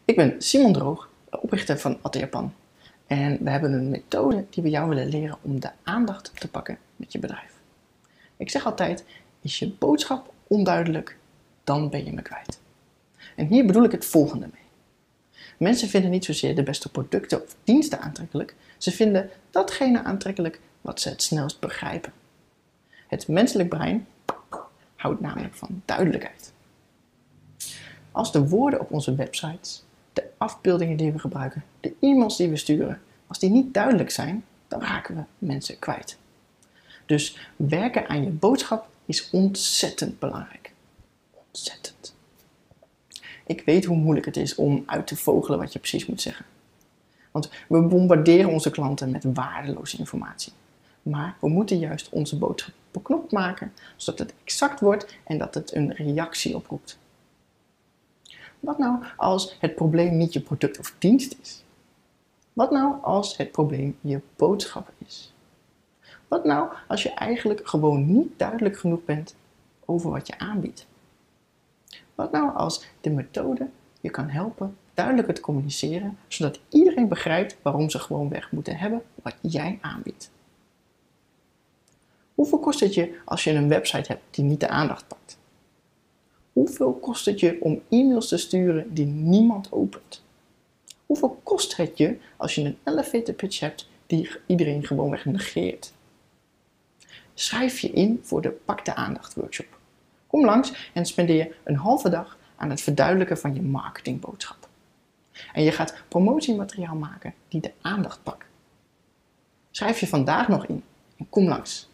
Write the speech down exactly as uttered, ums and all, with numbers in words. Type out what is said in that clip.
Ik ben Simon Droog, oprichter van Atelier. En we hebben een methode die we jou willen leren om de aandacht te pakken met je bedrijf. Ik zeg altijd, is je boodschap onduidelijk, dan ben je me kwijt. En hier bedoel ik het volgende mee. Mensen vinden niet zozeer de beste producten of diensten aantrekkelijk, ze vinden datgene aantrekkelijk wat ze het snelst begrijpen. Het menselijk brein houdt namelijk van duidelijkheid. Als de woorden op onze websites, de afbeeldingen die we gebruiken, de e-mails die we sturen, als die niet duidelijk zijn, dan raken we mensen kwijt. Dus werken aan je boodschap is ontzettend belangrijk. Ontzettend. Ik weet hoe moeilijk het is om uit te vogelen wat je precies moet zeggen. Want we bombarderen onze klanten met waardeloze informatie. Maar we moeten juist onze boodschap beknopt maken, zodat het exact wordt en dat het een reactie oproept. Wat nou als het probleem niet je product of dienst is? Wat nou als het probleem je boodschap is? Wat nou als je eigenlijk gewoon niet duidelijk genoeg bent over wat je aanbiedt? Wat nou als de methode je kan helpen duidelijker te communiceren, zodat iedereen begrijpt waarom ze gewoon weg moeten hebben wat jij aanbiedt? Hoeveel kost het je als je een website hebt die niet de aandacht pakt? Hoeveel kost het je om e-mails te sturen die niemand opent? Hoeveel kost het je als je een elevator pitch hebt die iedereen gewoonweg negeert? Schrijf je in voor de Pak de Aandacht workshop. Kom langs en spendeer een halve dag aan het verduidelijken van je marketingboodschap. En je gaat promotiemateriaal maken die de aandacht pakt. Schrijf je vandaag nog in en kom langs.